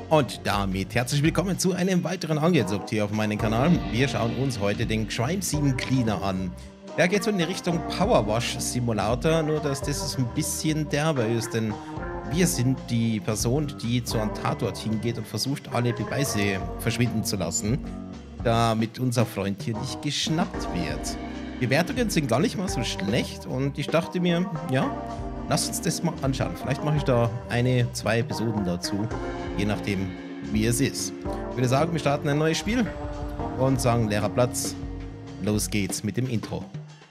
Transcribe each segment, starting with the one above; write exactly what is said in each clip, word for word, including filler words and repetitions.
Und damit herzlich willkommen zu einem weiteren Angelsucht hier auf meinem Kanal. Wir schauen uns heute den Crime Scene Cleaner an. Der geht so in die Richtung Power Wash Simulator, nur dass das ein bisschen derber ist, denn wir sind die Person, die zu einem Tatort hingeht und versucht, alle Beweise verschwinden zu lassen, damit unser Freund hier nicht geschnappt wird. Die Wertungen sind gar nicht mal so schlecht und ich dachte mir, ja, lass uns das mal anschauen. Vielleicht mache ich da eine, zwei Episoden dazu, je nachdem, wie es ist. Ich würde sagen, wir starten ein neues Spiel und sagen leerer Platz. Los geht's mit dem Intro.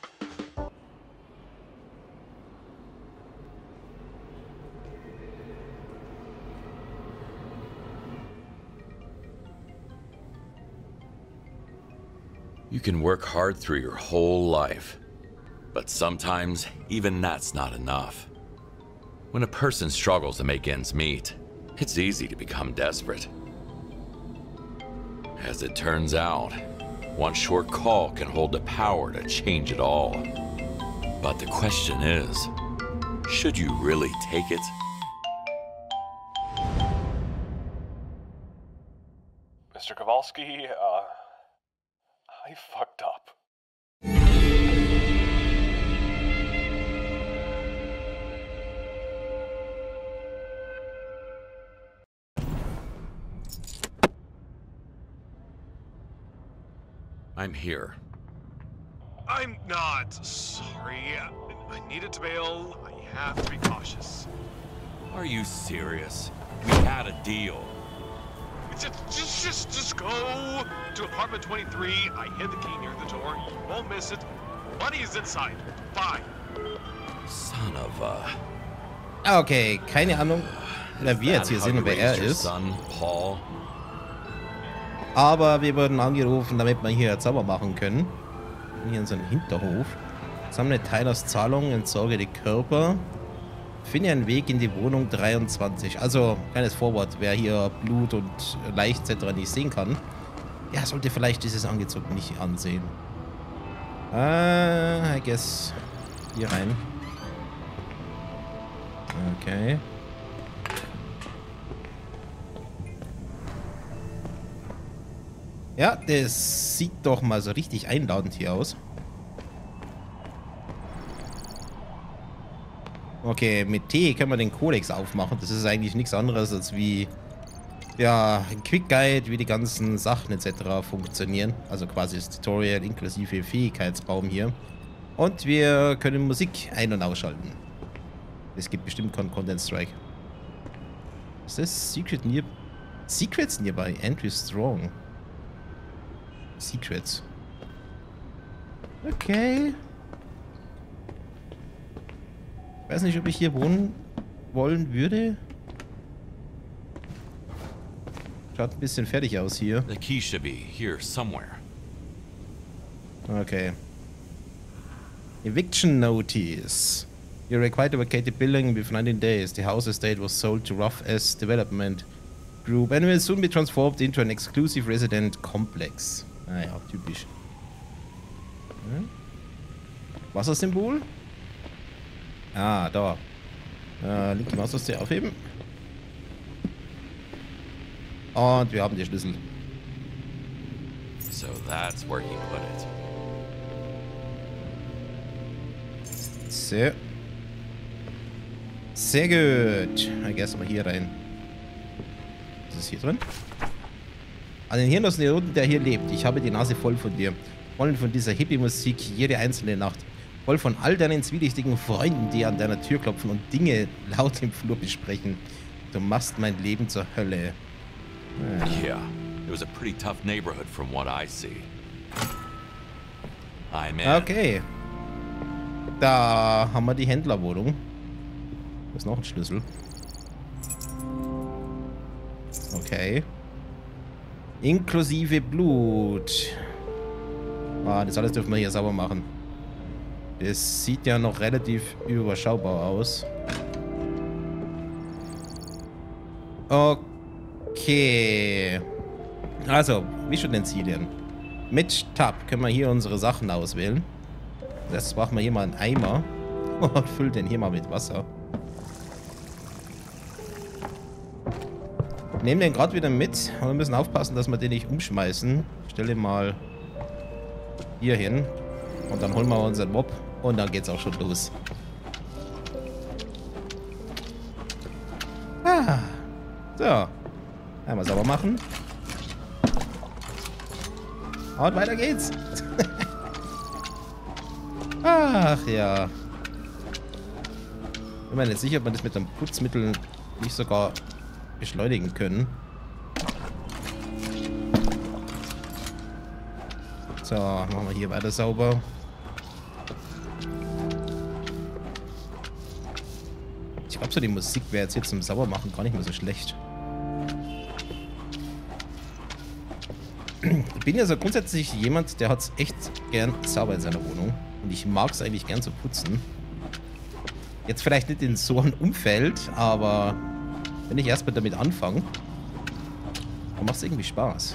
You can work hard through your whole life, but sometimes even that's not enough. When a person struggles to make ends meet, it's easy to become desperate. As it turns out, one short call can hold the power to change it all. But the question is, should you really take it? Mister Kowalski, uh, I fucked up. I'm here. I'm not sorry. I needed to bail. I have to be cautious. Are you serious? We had a deal. Just, just, just, just go to apartment twenty-three. I hid the key near the door. You won't miss it. Money is inside. Fine. Son of a... Okay, keine Ahnung, wer wir jetzt hier sind und wer er ist. Son, Paul? Aber wir wurden angerufen, damit wir hier sauber machen können. Hier in so einem Hinterhof. Sammle Tylers Zahlung, entsorge die Körper. Finde einen Weg in die Wohnung dreiundzwanzig. Also, kleines Vorwort, wer hier Blut und Leicht et cetera nicht sehen kann, der sollte vielleicht dieses Angezug nicht ansehen. Ah, I guess hier rein. Okay. Ja, das sieht doch mal so richtig einladend hier aus. Okay, mit T können wir den Kodex aufmachen. Das ist eigentlich nichts anderes als wie, ja, ein Quick Guide, wie die ganzen Sachen et cetera funktionieren. Also quasi das Tutorial inklusive Fähigkeitsbaum hier. Und wir können Musik ein- und ausschalten. Es gibt bestimmt keinen Content Strike. Was ist das? Secret near Secrets nearby. Entry strong. Secrets. Okay. Ich weiß nicht, ob ich hier wohnen wollen würde. Schaut ein bisschen fertig aus hier. The key should be here somewhere. Okay. Eviction notice. You're required to vacate the building within nineteen days. The house estate was sold to Rough S Development Group and will soon be transformed into an exclusive resident complex. Ah ja, typisch. Hm? Wassersymbol? Ah, da. Äh, linke Maustaste aufheben. Und wir haben die Schlüssel. So that's where he put it. Sehr. Sehr gut. Dann gehen wir mal hier rein. Was ist hier drin? An den Hirn aus der Runden, der hier lebt. Ich habe die Nase voll von dir. Voll von dieser Hippie-Musik jede einzelne Nacht. Voll von all deinen zwielichtigen Freunden, die an deiner Tür klopfen und Dinge laut im Flur besprechen. Du machst mein Leben zur Hölle. Ah. Yeah, it was a pretty tough neighborhood from what I see. I'm in. Okay. Da haben wir die Händlerwohnung. Da ist noch ein Schlüssel. Okay. Inklusive Blut. Ah, das alles dürfen wir hier sauber machen. Das sieht ja noch relativ überschaubar aus. Okay. Also, wie schon Utensilien. Mit Tab können wir hier unsere Sachen auswählen. Das brauchen wir hier mal einen Eimer. Und füllt den hier mal mit Wasser. nehmen den gerade wieder mit. Aber wir müssen aufpassen, dass wir den nicht umschmeißen. Ich stelle den mal hier hin. Und dann holen wir unseren Mob. Und dann geht's auch schon los. Ah. So. Einmal sauber machen. Und weiter geht's. Ach ja. Ich bin mir nicht sicher, ob wir das mit dem Putzmittel nicht sogar beschleunigen können. So, machen wir hier weiter sauber. Ich glaube so, die Musik wäre jetzt hier zum Saubermachen gar nicht mehr so schlecht. Ich bin ja so grundsätzlich jemand, der hat es echt gern sauber in seiner Wohnung. Und ich mag es eigentlich gern zu putzen. Jetzt vielleicht nicht in so einem Umfeld, aber wenn ich erstmal damit anfange, dann macht es irgendwie Spaß.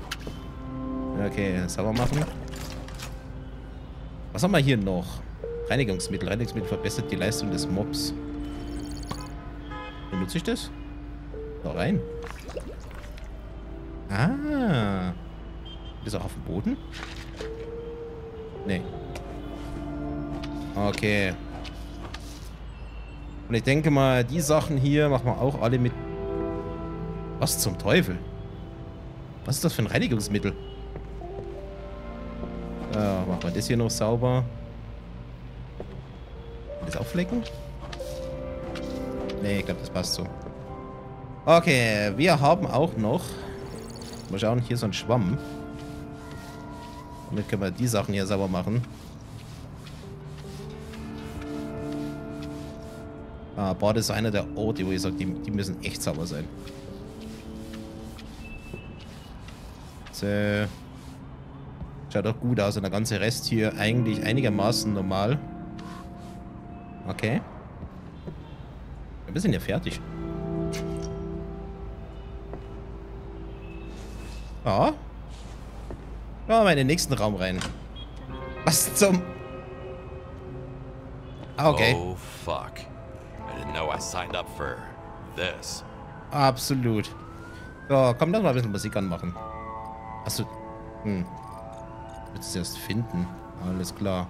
Okay, sauber machen. Was haben wir hier noch? Reinigungsmittel. Reinigungsmittel verbessert die Leistung des Mobs. Benutze ich das? Da rein. Ah. Ist er auf dem Boden? Nee. Okay. Und ich denke mal, die Sachen hier machen wir auch alle mit... Was zum Teufel? Was ist das für ein Reinigungsmittel? Ja, machen wir das hier noch sauber. Das auflecken? Nee, ich glaube, das passt so. Okay, wir haben auch noch... Mal schauen, hier so ein Schwamm. Damit können wir die Sachen hier sauber machen. Ah, Bad ist einer der Orte, wo ich sage, die, die müssen echt sauber sein. So. Schaut doch gut aus und der ganze Rest hier eigentlich einigermaßen normal. Okay. Wir sind ja fertig. Ja. Schauen wir mal in den nächsten Raum rein. Was zum... Ah, okay. Oh, fuck. I didn't know I signed up for this. Absolut. So, komm, lass mal ein bisschen Musik anmachen. Achso. Hm. Ich muss es erst finden. Alles klar.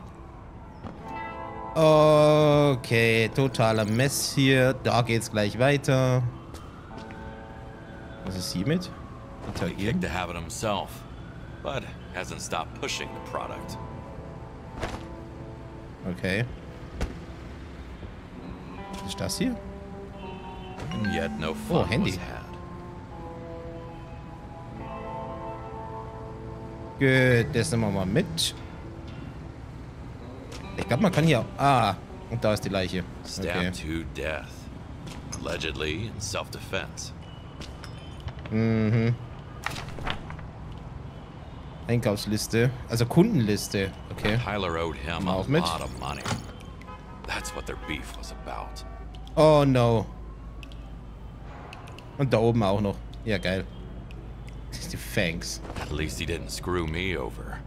Okay, totaler Mess hier. Da geht's gleich weiter. Was ist hiermit? Kicked the habit himself, but hasn't stopped pushing the product. Okay. Was ist das hier? And yet no Oh, fun Handy. was had. Gut, das nehmen wir mal mit. Ich glaube, man kann hier... Ah, und da ist die Leiche. Stabbed Okay. to death, allegedly in self-defense. Mhm. Einkaufsliste. Also Kundenliste. Okay. Tyler owed him a Auch mit. lot of money. That's what their beef was about. Oh no. Und da oben auch noch. Ja, geil. Die Fangs. At least he didn't screw me over.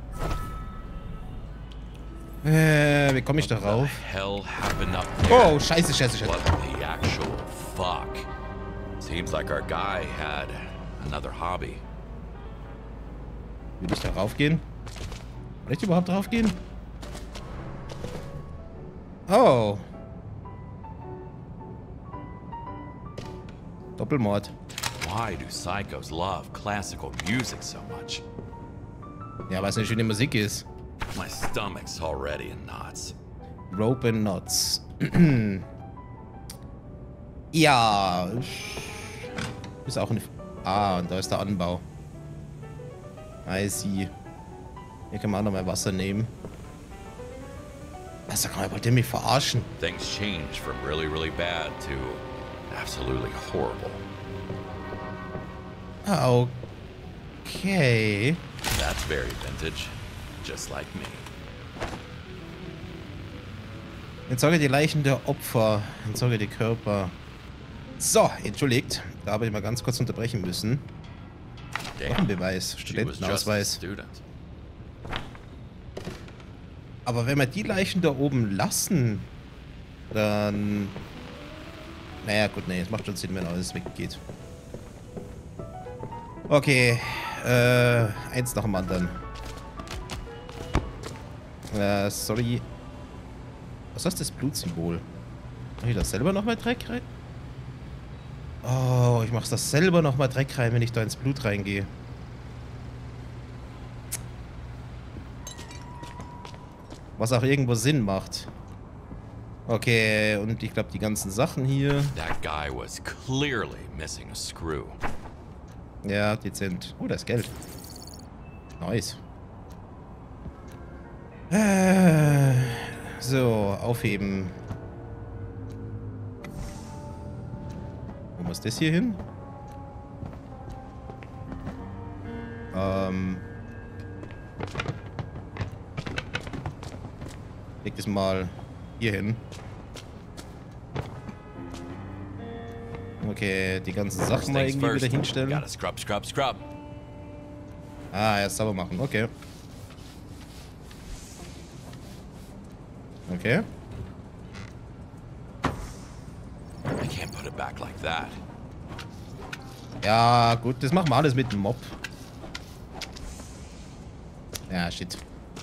Äh, wie komme ich da What rauf? the hell happened up there? Oh, scheiße, scheiße, scheiße. What the actual fuck? Seems like our guy had another hobby. Will ich da raufgehen? Will ich überhaupt raufgehen? Oh. Doppelmord. Why do psychos love classical music so much? Ja, weil es eine schöne Musik ist. My stomach's already in knots. Rope and Knots. Ja. Ist auch eine... Ah, und da ist der Anbau. I see. Hier kann man auch noch mal Wasser nehmen. Was, sag mal, wollt ihr mich verarschen? Things change from really, really bad to absolutely horrible. Ah, okay. That's very vintage, just like me. Entsorge die Leichen der Opfer. Entsorge die Körper. So, entschuldigt. Da habe ich mal ganz kurz unterbrechen müssen. Noch ein Beweis. she was just a Studentenausweis. student. Aber wenn wir die Leichen da oben lassen, dann... Naja, gut, nee, es macht schon Sinn, wenn alles weggeht. Okay, äh, eins nach dem anderen. Äh, sorry. Was ist das Blutsymbol? Mach ich das selber nochmal Dreck rein? Oh, ich mach das selber nochmal Dreck rein, wenn ich da ins Blut reingehe. Was auch irgendwo Sinn macht. Okay, und ich glaube die ganzen Sachen hier. That guy was clearly missing a screw. Ja, dezent. Oh, da ist Geld. Nice. Äh, so, aufheben. Wo muss das hier hin? Ähm. Leg das mal hier hin. Okay, die ganzen Sachen mal irgendwie wieder hinstellen. Gotta scrub, scrub, scrub. Ah, erst sauber machen. Okay. Okay. I can't put it back like that. Ja, gut, das machen wir alles mit dem Mob. Ja, shit.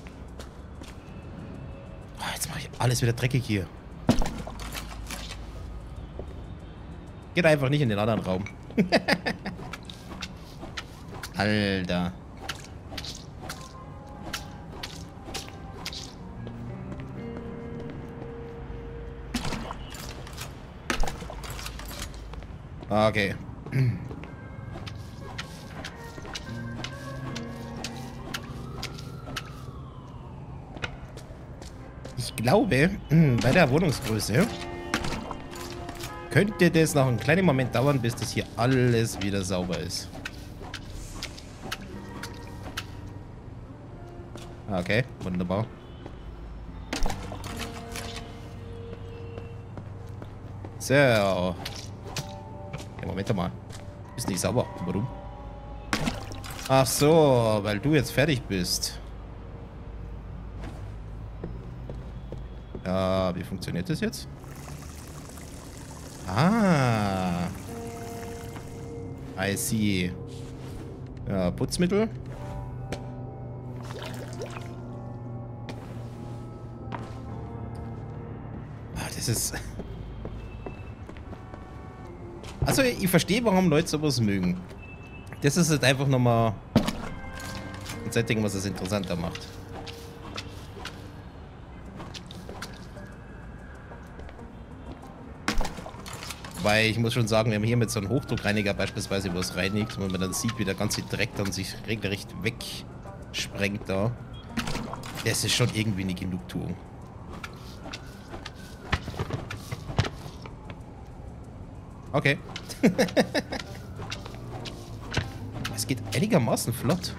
Oh, jetzt mache ich alles wieder dreckig hier. Geht einfach nicht in den anderen Raum. Alter. Okay. Ich glaube, bei der Wohnungsgröße könnte das noch einen kleinen Moment dauern, bis das hier alles wieder sauber ist. Okay, wunderbar. So. Ja, Moment mal. Ist nicht sauber. Warum? Ach so, weil du jetzt fertig bist. Ja, wie funktioniert das jetzt? Ah. I see. Ja, Putzmittel. Ah, das ist... Also, ich verstehe, warum Leute sowas mögen. Das ist halt einfach nochmal ein Setting, was es interessanter macht. Weil ich muss schon sagen, wenn man hier mit so einem Hochdruckreiniger beispielsweise was reinigt und wenn man dann sieht, wie der ganze Dreck dann sich regelrecht wegsprengt da, das ist schon irgendwie eine Genugtuung. Okay. Es geht einigermaßen flott.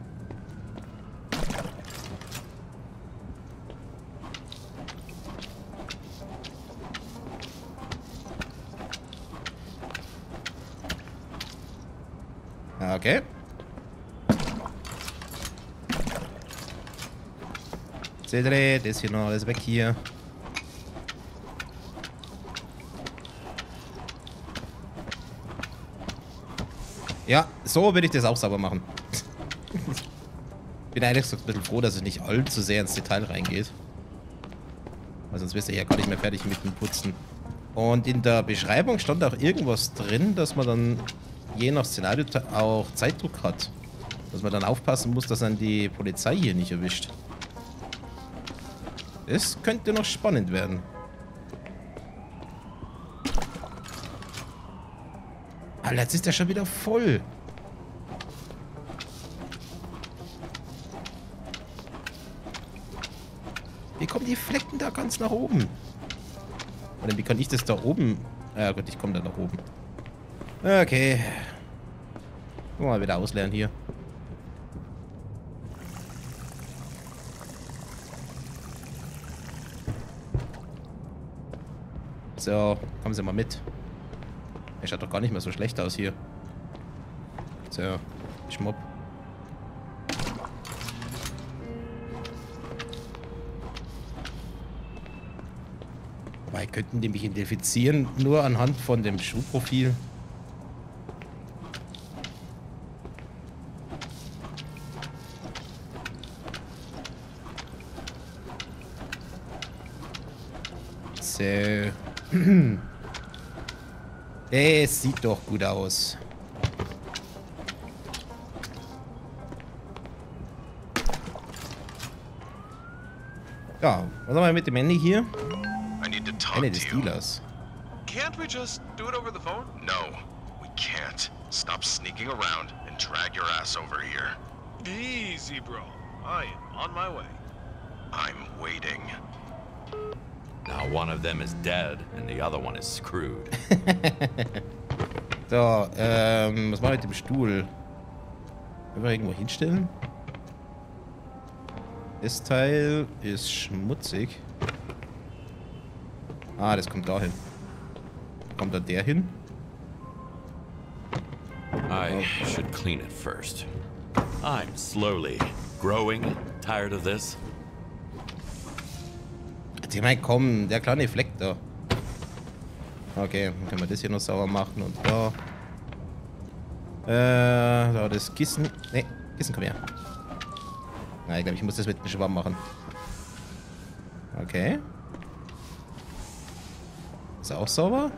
Okay. Seht ihr, das hier noch alles weg hier. Ja, so würde ich das auch sauber machen. Bin ehrlich gesagt ein bisschen froh, dass es nicht allzu sehr ins Detail reingeht. Weil sonst wirst du ja gar nicht mehr fertig mit dem Putzen. Und in der Beschreibung stand auch irgendwas drin, dass man dann je nach Szenario auch Zeitdruck hat. Dass man dann aufpassen muss, dass man die Polizei hier nicht erwischt. Das könnte noch spannend werden. Alter, jetzt ist der schon wieder voll. Wie kommen die Flecken da ganz nach oben? Oder wie kann ich das da oben... Ja gut, ich komme da nach oben. Okay. Mal wieder ausleeren hier. So, kommen Sie mal mit. Er schaut doch gar nicht mehr so schlecht aus hier. So, Schmupp. Wobei, könnten die mich identifizieren, nur anhand von dem Schuhprofil? So. Es sieht doch gut aus. Ja, was haben wir mit dem Handy hier? I need to talk Ende to des you. Dealers. Can't we just do it over the phone? No, we can't. Stop sneaking around and drag your ass over here. Easy, bro. I am on my way. I'm waiting. Now one of them is dead and the other one is screwed. So, ähm, was war mit dem Stuhl? Können wir irgendwo hinstellen? Das Teil ist schmutzig. Ah, das kommt da hin. Kommt da der hin? I should clean it first. I'm slowly growing tired of this. Ich meine, komm, der kleine Fleck da. Okay, dann können wir das hier noch sauber machen und da. Äh, da das Kissen. Ne, Kissen, komm her. Na, ich glaube, ich muss das mit dem Schwamm machen. Okay. Ist auch sauber?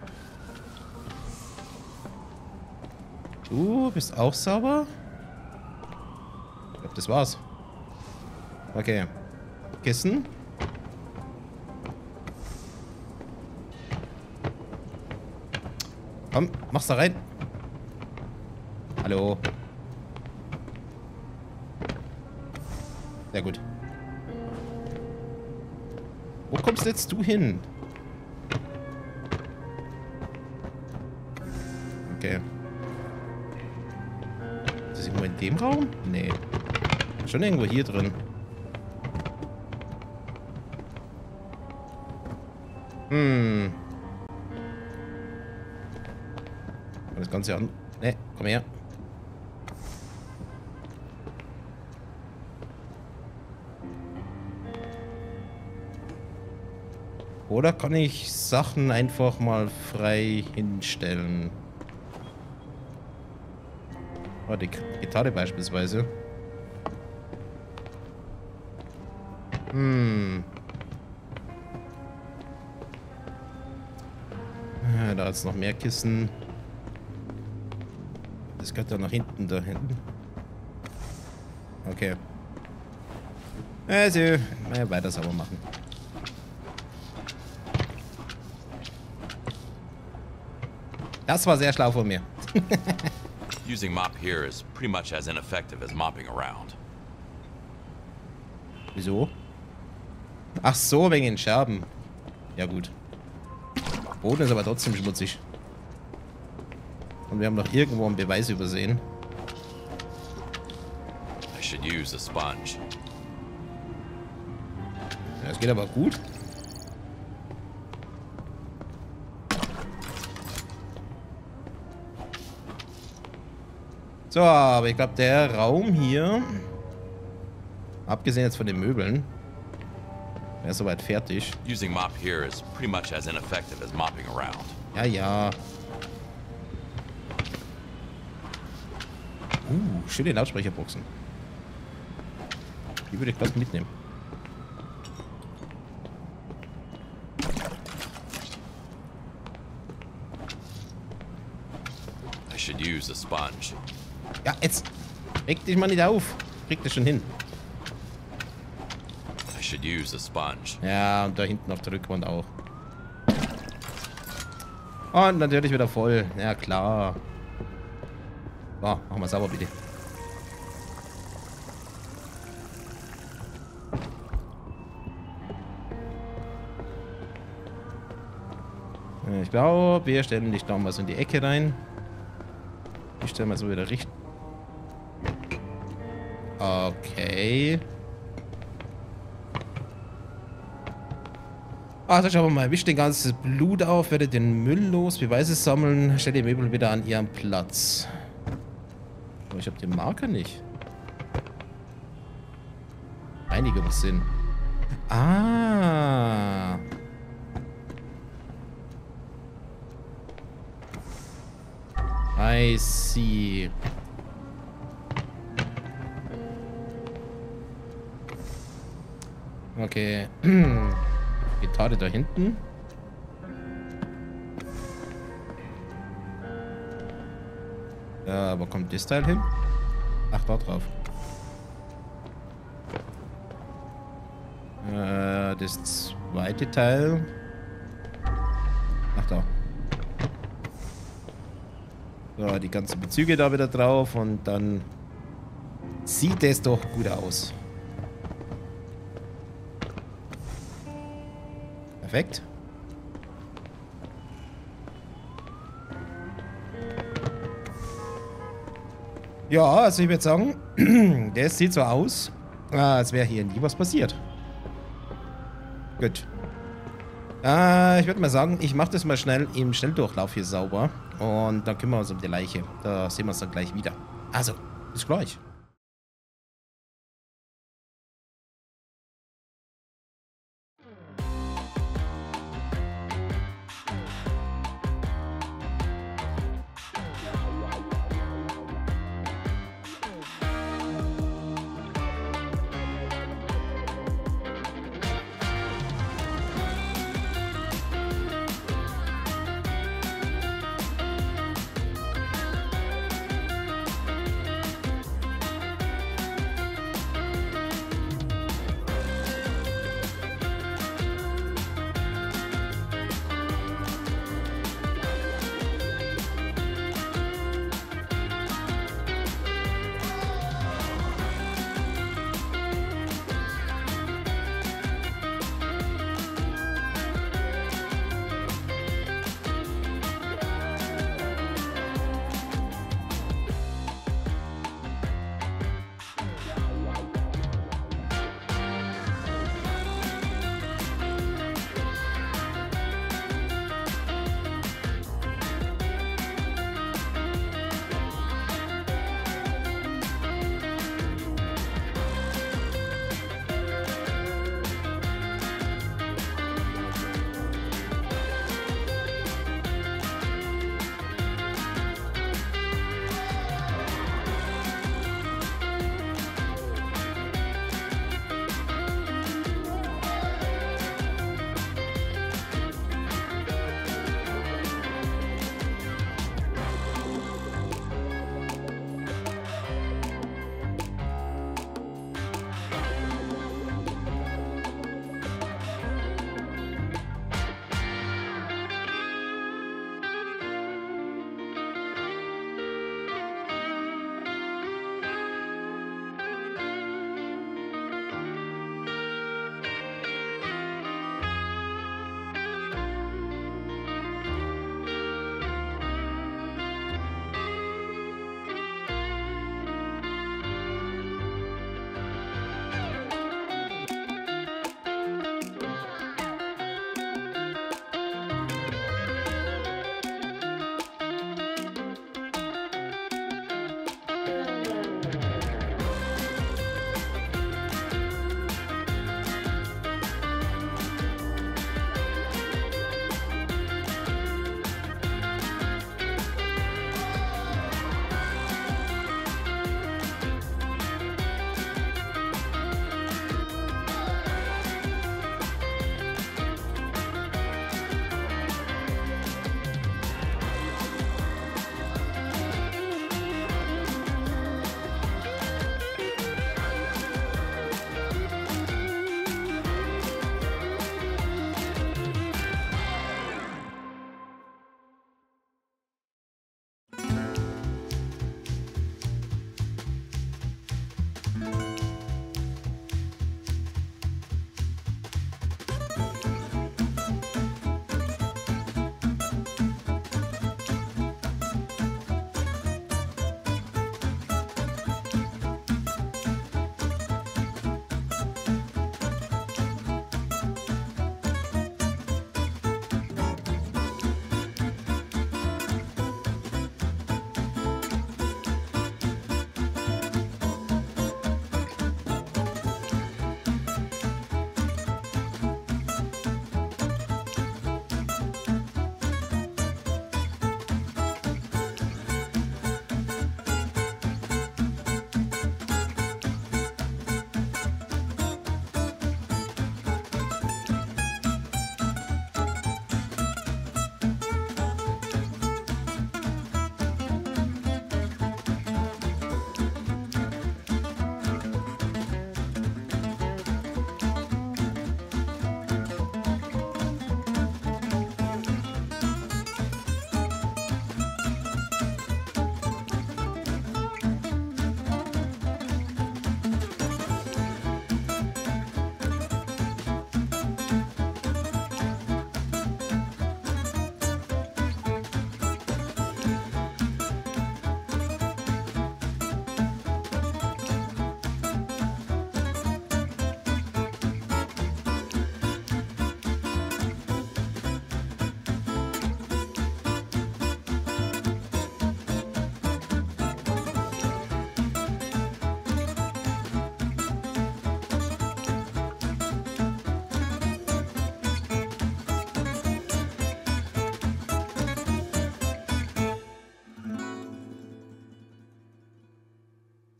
Du bist auch sauber? Ich glaube, das war's. Okay. Kissen. Komm, mach's da rein. Hallo. Sehr gut. Wo kommst jetzt du hin? Okay. Ist das irgendwo in dem Raum? Nee. Schon irgendwo hier drin. Hm. Das Ganze an. Ne, komm her. Oder kann ich Sachen einfach mal frei hinstellen? Oh, die Gitarre beispielsweise. Hm. Ja, da ist noch mehr Kissen. Das gehört dann nach hinten, da hinten. Okay. Also, mal weiter sauber machen. Das war sehr schlau von mir. Using mop here is pretty much as ineffective as mopping around. Wieso? Ach so, wegen den Scherben. Ja gut. Boden ist aber trotzdem schmutzig. Und wir haben noch irgendwo einen Beweis übersehen. I should use a sponge. Ja, das geht aber gut. So, aber ich glaube, der Raum hier, abgesehen jetzt von den Möbeln, der ist soweit fertig. Using mop here is pretty much as ineffective as mopping around. Ja, ja. Uh, schöne Lautsprecherboxen. Die würde ich gleich mitnehmen. I should use a sponge. Ja, jetzt reg dich mal nicht auf. Krieg das schon hin. I should use a sponge. Ja, und da hinten auf der Rückwand auch. Und natürlich wieder voll. Ja, klar. So, mach mal sauber, bitte. Ich glaube, wir stellen dich da mal so in die Ecke rein. Ich stelle mal so wieder richtig. Okay. Ah, da schauen wir mal. Wischt den ganzes Blut auf, werdet den Müll los, Beweise sammeln, stellt die Möbel wieder an ihren Platz. Aber ich habe den Marker nicht. Reinigungssinn. Ah. I see. Okay. Gitarre da hinten. Äh, wo kommt das Teil hin? Ach, da drauf. Äh, das zweite Teil. Ach, da. So, die ganzen Bezüge da wieder drauf und dann sieht es doch gut aus. Perfekt. Ja, also ich würde sagen, das sieht so aus, als wäre hier nie was passiert. Gut. Äh, ich würde mal sagen, ich mache das mal schnell im Schnelldurchlauf hier sauber. Und dann kümmern wir uns um die Leiche. Da sehen wir uns dann gleich wieder. Also, bis gleich.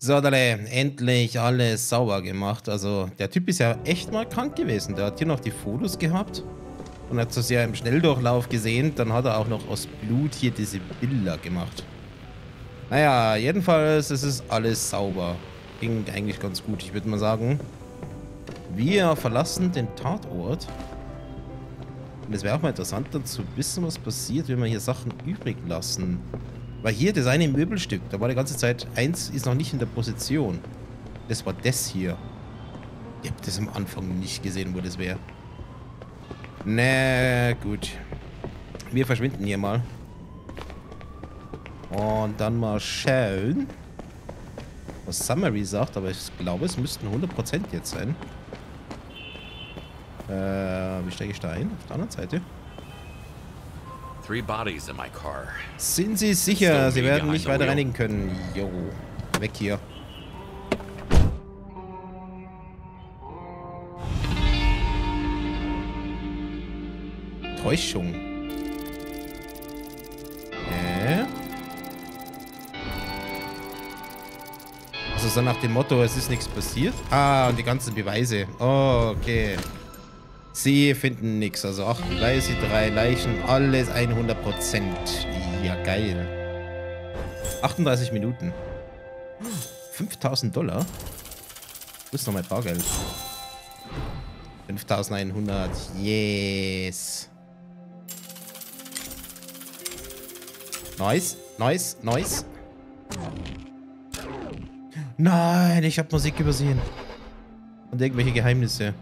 So, Dale, endlich alles sauber gemacht. Also, der Typ ist ja echt mal krank gewesen. Der hat hier noch die Fotos gehabt und hat das ja im Schnelldurchlauf gesehen. Dann hat er auch noch aus Blut hier diese Bilder gemacht. Naja, jedenfalls ist es alles sauber. Ging eigentlich ganz gut. Ich würde mal sagen, wir verlassen den Tatort. Und es wäre auch mal interessant, dann zu wissen, was passiert, wenn wir hier Sachen übrig lassen. Weil hier das eine Möbelstück, da war die ganze Zeit, eins ist noch nicht in der Position. Das war das hier. Ich hab das am Anfang nicht gesehen, wo das wäre. Na gut. Wir verschwinden hier mal. Und dann mal schauen, was Summary sagt, aber ich glaube, es müssten hundert Prozent jetzt sein. Äh, wie steige ich da ein? Auf der anderen Seite. Three bodies in my car. Sind Sie sicher, Sie werden nicht weiter reinigen können? Jo, weg hier. Täuschung. Äh? Also so nach dem Motto, es ist nichts passiert. Ah, und die ganzen Beweise. Oh, okay. Sie finden nichts. Also acht Beweise, drei Leichen, alles hundert Prozent. Ja, geil. achtunddreißig Minuten. fünftausend Dollar? Wo ist noch mein Bargeld? fünftausendeinhundert. Yes. Nice, nice, nice. Nein, ich habe Musik übersehen. Und irgendwelche Geheimnisse.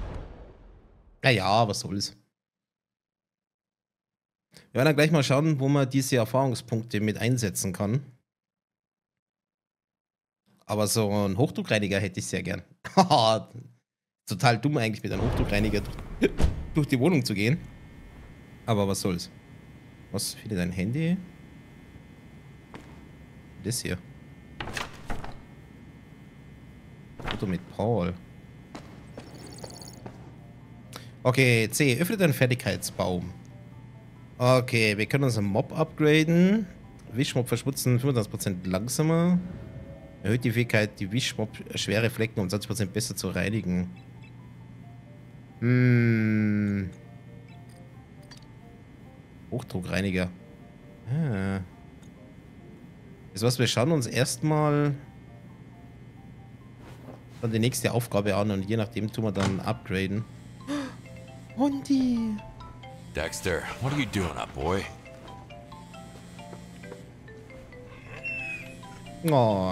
Naja, was soll's. Wir werden dann gleich mal schauen, wo man diese Erfahrungspunkte mit einsetzen kann. Aber so ein Hochdruckreiniger hätte ich sehr gern. Total dumm eigentlich, mit einem Hochdruckreiniger durch, durch die Wohnung zu gehen. Aber was soll's. Was findet dein Handy? Das hier. Foto mit Paul. Okay, C. Öffne deinen Fertigkeitsbaum. Okay, wir können unseren Mob upgraden. Wischmob verschmutzen fünfundzwanzig Prozent langsamer. Erhöht die Fähigkeit, die Wischmob schwere Flecken um zwanzig Prozent besser zu reinigen. Hm. Hochdruckreiniger. Ah. Das was, wir schauen uns erstmal dann die nächste Aufgabe an und je nachdem tun wir dann upgraden. Hundi! Dexter, what are you doing up, boy? Oh.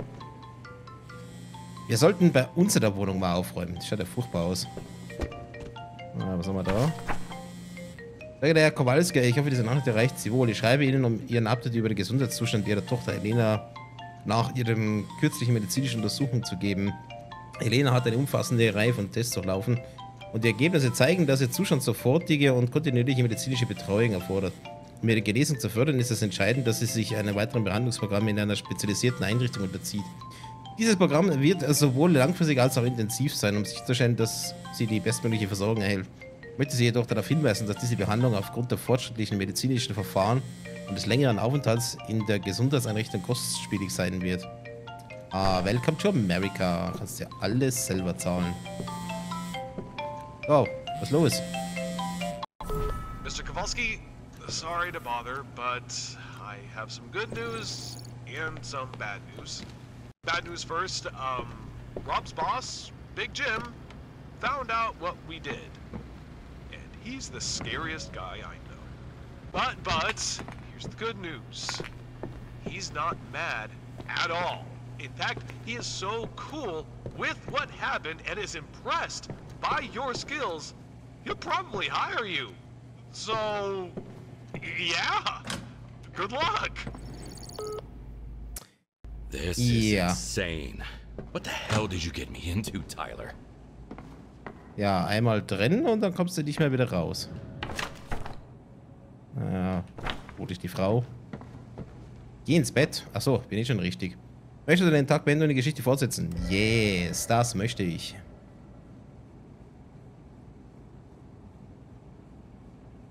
Wir sollten bei uns in der Wohnung mal aufräumen. Das schaut ja furchtbar aus. Ah, was haben wir da? Sage der Herr Kowalski, ich hoffe, diese Nachricht erreicht Sie wohl. Ich schreibe Ihnen, um Ihren Update über den Gesundheitszustand Ihrer Tochter Elena nach ihrem kürzlichen medizinischen Untersuchung zu geben. Elena hat eine umfassende Reihe von Tests durchlaufen und die Ergebnisse zeigen, dass ihr Zustand sofortige und kontinuierliche medizinische Betreuung erfordert. Um ihre Genesung zu fördern, ist es entscheidend, dass sie sich einem weiteren Behandlungsprogramm in einer spezialisierten Einrichtung unterzieht. Dieses Programm wird sowohl langfristig als auch intensiv sein, um sicherzustellen, dass sie die bestmögliche Versorgung erhält. Ich möchte Sie jedoch darauf hinweisen, dass diese Behandlung aufgrund der fortschrittlichen medizinischen Verfahren und des längeren Aufenthalts in der Gesundheitseinrichtung kostspielig sein wird. Ah, welcome to America. Kannst ja alles selber zahlen. Oh, was ist los? Mister Kowalski, sorry to bother, but I have some good news and some bad news. Bad news first, um, Rob's boss, Big Jim, found out what we did. And he's the scariest guy I know. But, but, here's the good news. He's not mad at all. In fact, he is so cool with what happened and is impressed by your skills, he'll probably hire you. So, yeah, good luck. This Yeah. is insane. What the hell did you get me into, Tyler? Ja, einmal drin und dann kommst du nicht mehr wieder raus. Naja, wo ist die Frau? Geh ins Bett. Achso, bin ich schon richtig. Möchtest du den Tag beenden und die Geschichte fortsetzen? Yes, das möchte ich.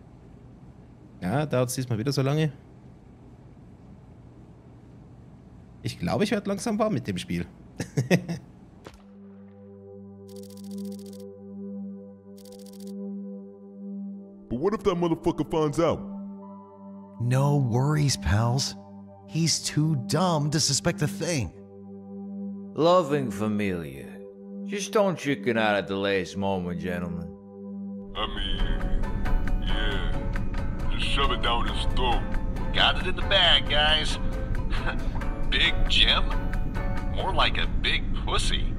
Ja, dauert es diesmal wieder so lange. Ich glaube, ich werde langsam warm mit dem Spiel. But what if that motherfucker finds out? No worries, pals. He's too dumb to suspect a thing. Loving familia. Just don't chicken out at the last moment, gentlemen. I mean, yeah. Just shove it down his throat. Got it in the bag, guys. Big Jim? More like a big pussy.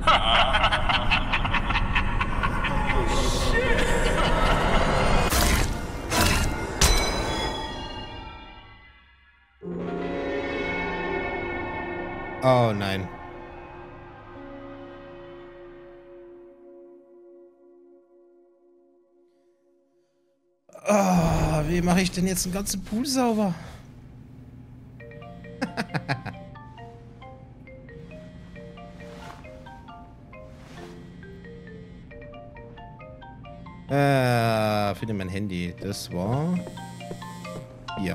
Oh nein. Oh, wie mache ich denn jetzt den ganzen Pool sauber? äh, finde mein Handy. Das war hier.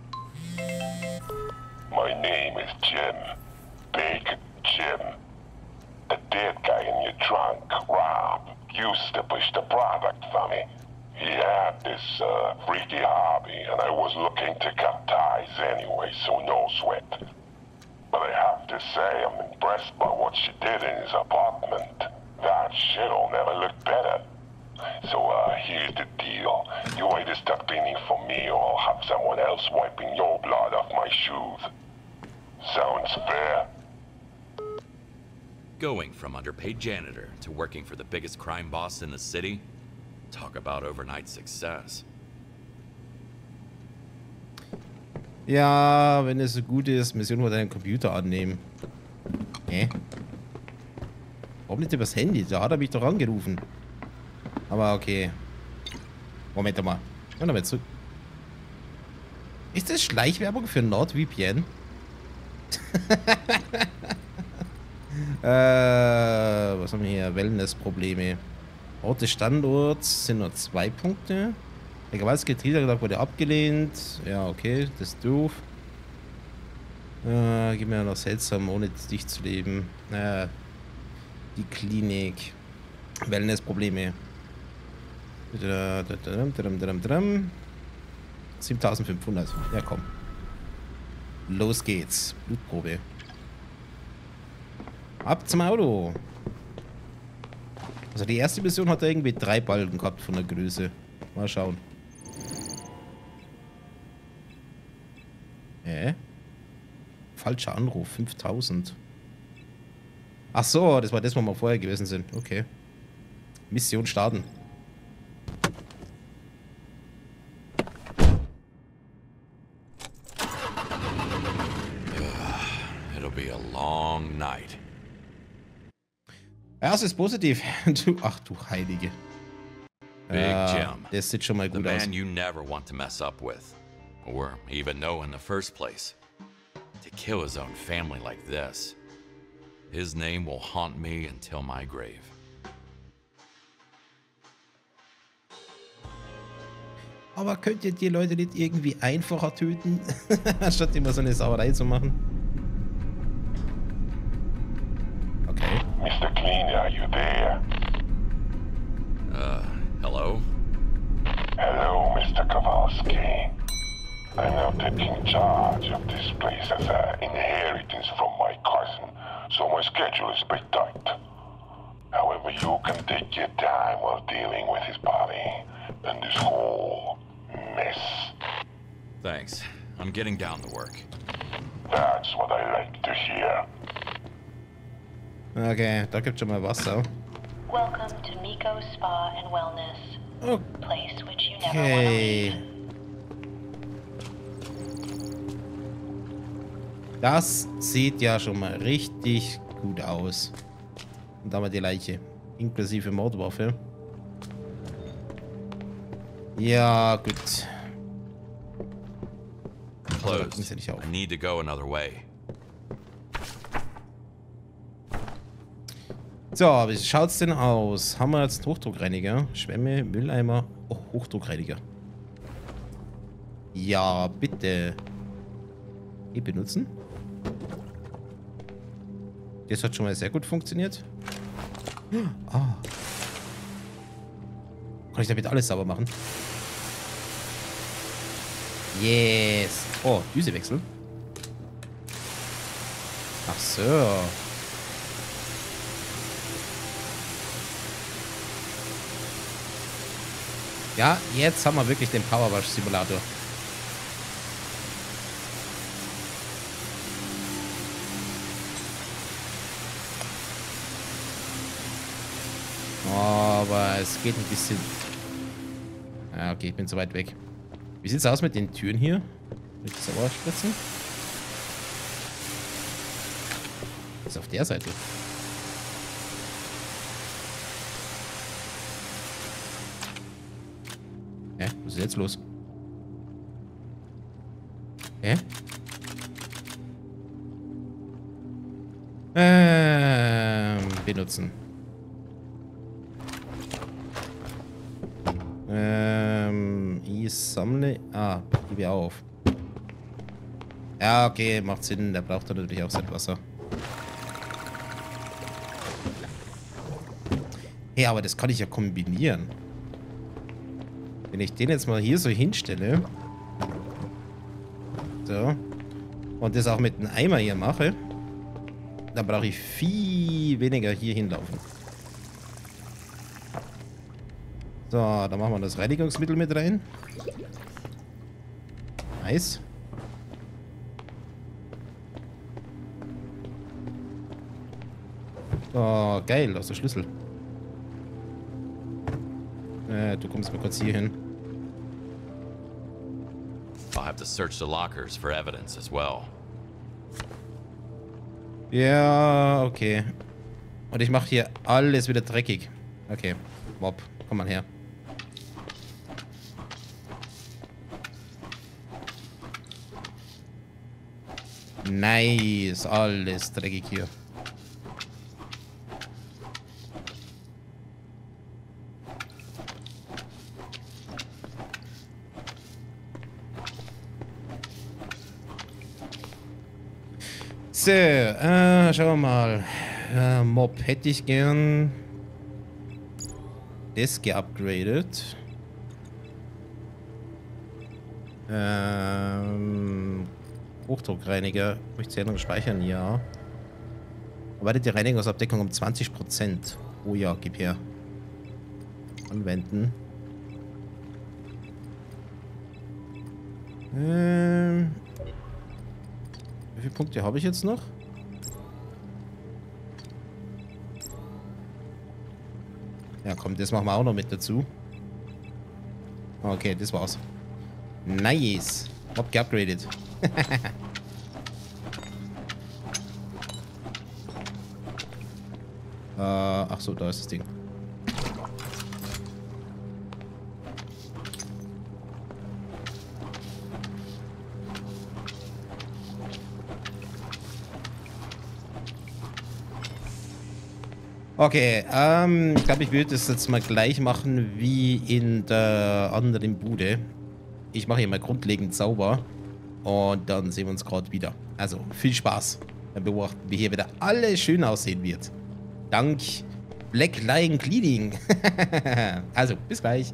My name is Jim. Big Jim. The dead guy in your trunk, Rob, used to push the product for me. He had this uh, freaky hobby, and I was looking to cut ties anyway, so no sweat. But I have to say, I'm impressed by what she did in his apartment. That shit'll never look better. So, uh, here's the deal. You either start cleaning for me, or I'll have someone else wiping your blood off my shoes. Sounds fair? Going from underpaid janitor to working for the biggest crime boss in the city? Talk about overnight success. Ja, wenn es so gut ist, Mission vor deinem Computer annehmen. Hä? Warum nicht übers Handy? Da hat er mich doch angerufen. Aber okay. Moment mal. Warte mal zurück. Ist das Schleichwerbung für NordVPN? äh, was haben wir hier? Wellness-Probleme. Ort des Standorts sind nur zwei Punkte. Der Gewaltgetriebe wurde abgelehnt. Ja, okay, das ist doof. Äh, gib mir noch seltsam, ohne dich zu leben. Äh, die Klinik. Wellness-Probleme. siebentausendfünfhundert. Ja, komm. Los geht's. Blutprobe. Ab zum Auto. Also die erste Mission hat irgendwie drei Balken gehabt von der Größe. Mal schauen. Hä? Falscher Anruf. fünftausend. Ach so, das war das, wo wir vorher gewesen sind. Okay. Mission starten. It'll be a long night. Ja, es ist positiv. Du, ach du Heilige. Big Ja, Jim. das sieht schon mal The gut aus. man you never want to mess up with. Or even know in the first place. To kill his own family like this. His name will haunt me until my grave. Aber könnt ihr die Leute nicht irgendwie einfacher töten? Anstatt immer so eine Sauerei zu machen. Okay. Mister Clean, are you there? Uh, hello? Hello, Mister Kowalski. I'm now taking charge of this place as an inheritance from my cousin, so my schedule is a bit tight. However, you can take your time while dealing with his body and this whole mess. Thanks. I'm getting down to work. That's what I like to hear. Okay, da gibt schon mal Wasser. Welcome to Miko Spa and Wellness. Oh. Place which you never want to Okay. leave. Das sieht ja schon mal richtig gut aus. Und da haben wir die Leiche. Inklusive Mordwaffe. Ja, gut. Closed. I need to go another way. So, wie schaut's denn aus? Haben wir jetzt einen Hochdruckreiniger? Schwämme, Mülleimer. Oh, Hochdruckreiniger. Ja, bitte. Hier benutzen. Das hat schon mal sehr gut funktioniert. Ah. Kann ich damit alles sauber machen? Yes. Oh, Düse wechseln. Ach so. Ja, jetzt haben wir wirklich den Powerwash Simulator. Aber es geht ein bisschen... Ja, okay, ich bin zu weit weg. Wie sieht's aus mit den Türen hier? Mit Sauerspritzen? Das ist auf der Seite. Hä? Was ist jetzt los? Hä? Ähm, benutzen. Ähm, ich sammle... Ah, gebe ich auf. Ja, okay, macht Sinn. Der braucht dann natürlich auch sein Wasser. Ja, aber das kann ich ja kombinieren. Wenn ich den jetzt mal hier so hinstelle. So. Und das auch mit einem Eimer hier mache. Dann brauche ich viel weniger hier hinlaufen. So, dann machen wir das Reinigungsmittel mit rein. Nice. Oh, geil, aus der Schlüssel. Äh, du kommst mal kurz hier hin. I'll have to search the lockers for evidence as well. Ja, okay. Und ich mache hier alles wieder dreckig. Okay, Mob, komm mal her. Nice, alles dreckig hier. So, äh, schauen wir mal. Äh, Mob hätte ich gern das geupgradet. Ähm, Hochdruckreiniger. Möchte ich Erinnerung speichern? Ja. Erweitert die Reinigungsabdeckung um zwanzig Prozent. Oh ja, gib her. Anwenden. Ähm... Wie viele Punkte habe ich jetzt noch? Ja, komm, das machen wir auch noch mit dazu. Okay, das war's. Nice. Mob geupgradet. äh, ach so, da ist das Ding. Okay, ähm, ich glaube, ich würde das jetzt mal gleich machen wie in der anderen Bude. Ich mache hier mal grundlegend sauber und dann sehen wir uns gerade wieder. Also, viel Spaß. Dann beobachten wir hier wieder alles schön aussehen wird. Dank Black Lion Cleaning. Also, bis gleich.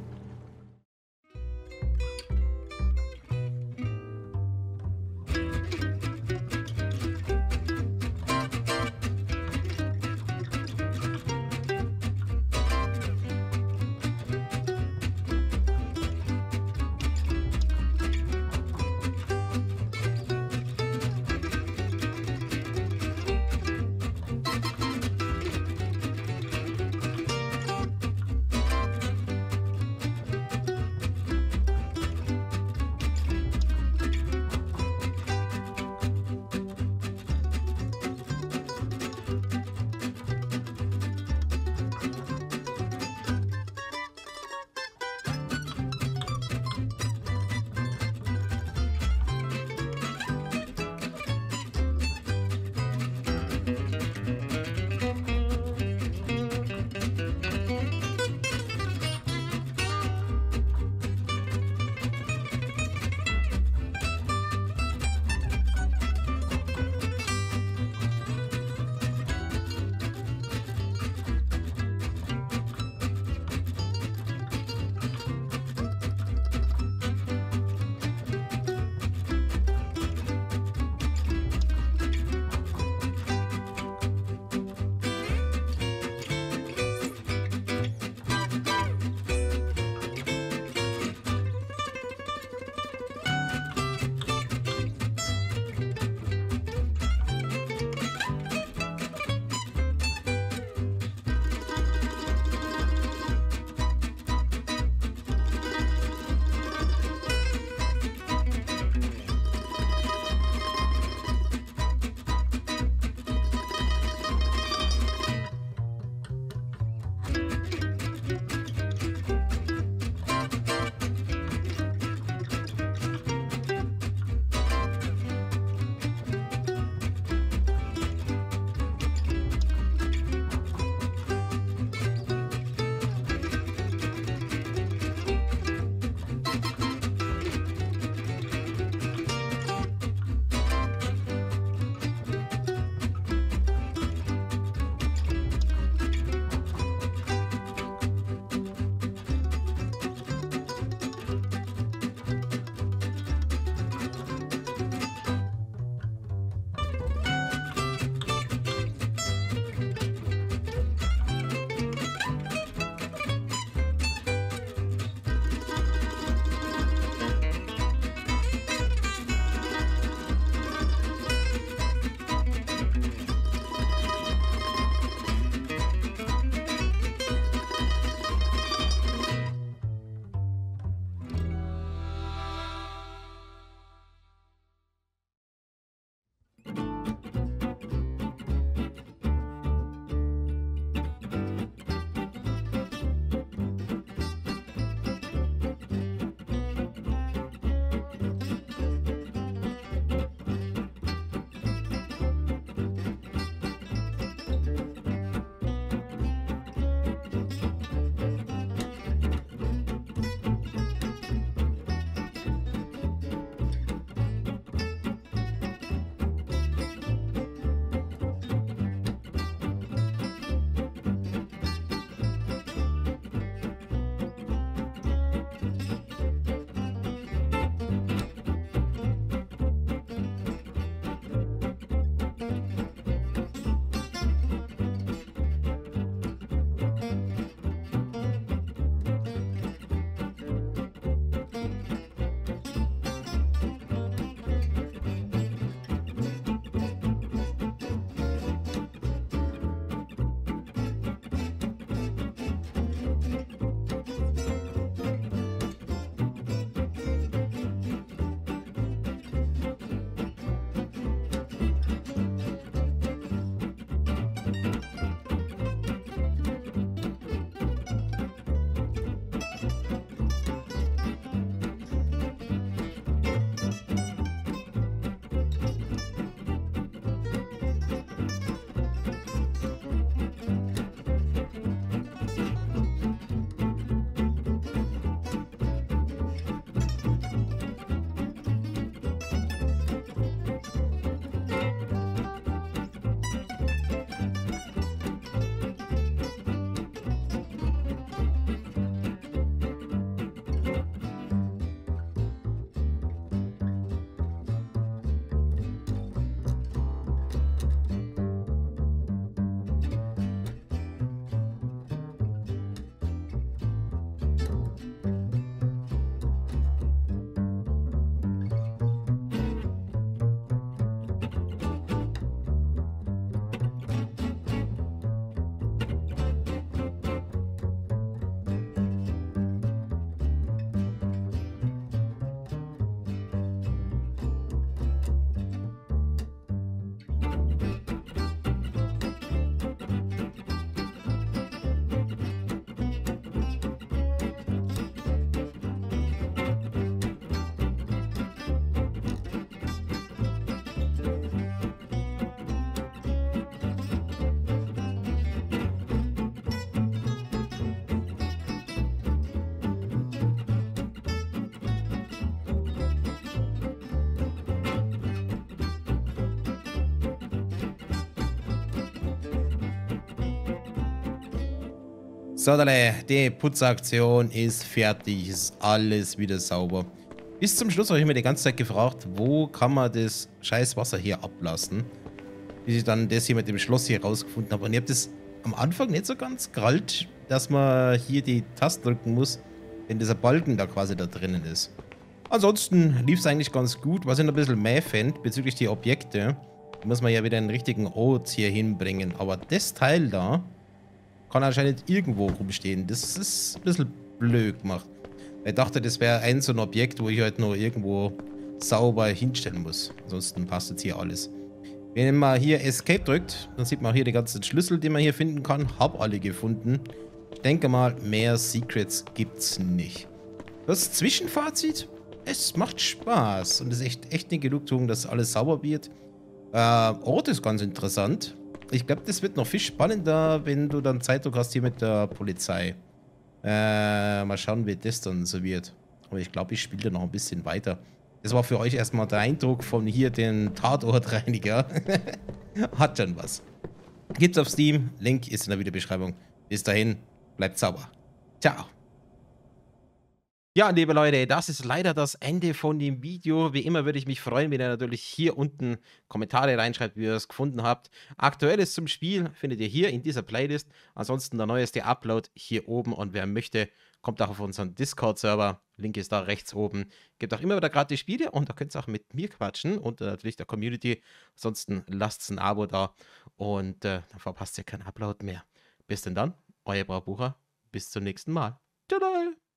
So, die Putzaktion ist fertig. Ist alles wieder sauber. Bis zum Schluss habe ich mir die ganze Zeit gefragt, wo kann man das scheiß Wasser hier ablassen. Bis ich dann das hier mit dem Schloss hier rausgefunden habe. Und ich habe das am Anfang nicht so ganz gerallt, dass man hier die Taste drücken muss, wenn dieser Balken da quasi da drinnen ist. Ansonsten lief es eigentlich ganz gut. Was ich noch ein bisschen mehr fände, bezüglich die Objekte, muss man ja wieder einen richtigen Ort hier hinbringen. Aber das Teil da kann anscheinend irgendwo rumstehen. Das ist ein bisschen blöd gemacht. Ich dachte, das wäre ein so ein Objekt, wo ich halt nur irgendwo sauber hinstellen muss. Ansonsten passt jetzt hier alles. Wenn man hier Escape drückt, dann sieht man auch hier die ganzen Schlüssel, die man hier finden kann. Hab alle gefunden. Ich denke mal, mehr Secrets gibt's nicht. Das Zwischenfazit? Es macht Spaß und es ist echt, echt eine Genugtuung, dass alles sauber wird. Äh, Ort ist ganz interessant. Ich glaube, das wird noch viel spannender, wenn du dann Zeitdruck hast hier mit der Polizei. Äh, mal schauen, wie das dann so wird. Aber ich glaube, ich spiele da noch ein bisschen weiter. Das war für euch erstmal der Eindruck von hier den Tatortreiniger. Hat schon was. Gibt's auf Steam. Link ist in der Videobeschreibung. Bis dahin, bleibt sauber. Ciao. Ja, liebe Leute, das ist leider das Ende von dem Video. Wie immer würde ich mich freuen, wenn ihr natürlich hier unten Kommentare reinschreibt, wie ihr es gefunden habt. Aktuelles zum Spiel findet ihr hier in dieser Playlist. Ansonsten der neueste Upload hier oben. Und wer möchte, kommt auch auf unseren Discord-Server. Link ist da rechts oben. Gibt auch immer wieder gratis Spiele und da könnt ihr auch mit mir quatschen und äh, natürlich der Community. Ansonsten lasst ein Abo da und äh, dann verpasst ihr keinen Upload mehr. Bis denn dann, euer Braubucher. Bis zum nächsten Mal. Ciao.